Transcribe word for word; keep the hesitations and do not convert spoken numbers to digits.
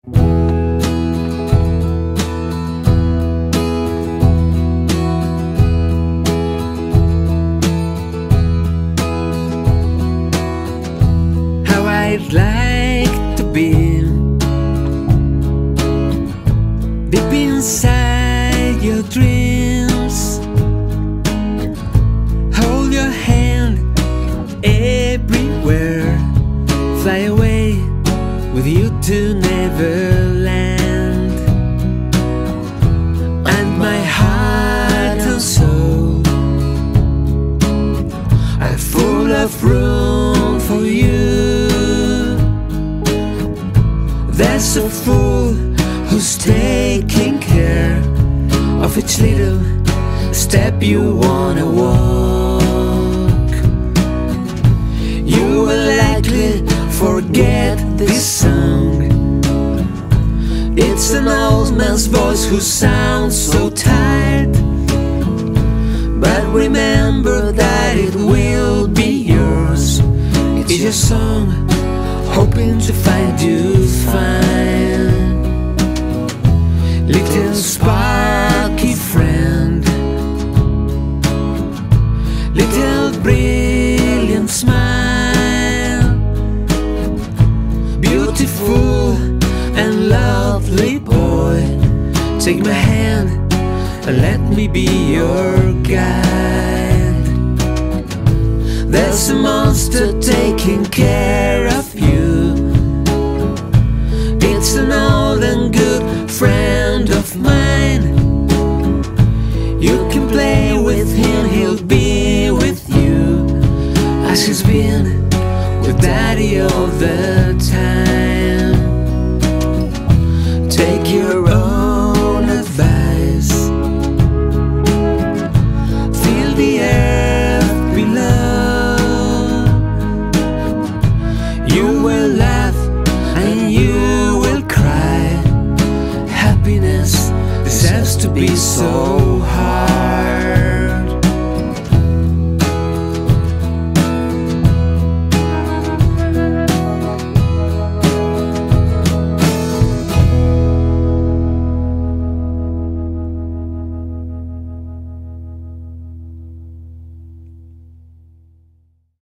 How I'd like to be deep inside your dreams, hold your hand everywhere, fly away with you to Neverland. And my heart and soul are full of room for you. There's a fool who's taking care of each little step you wanna walk. You will likely forget this song. It's an old man's voice who sounds so tired, but remember that it will be yours. It's your song, hoping to find you fine. Little sparky friend, little brilliant smile, beautiful and lovely boy, take my hand and let me be your guide. There's a monster taking care of you. It's an old and good friend of mine. You can play with him, he'll be with you, as he's been with Daddy all the time. Take your own advice, feel the earth below. You will laugh and you will cry. Happiness deserves to be so hard.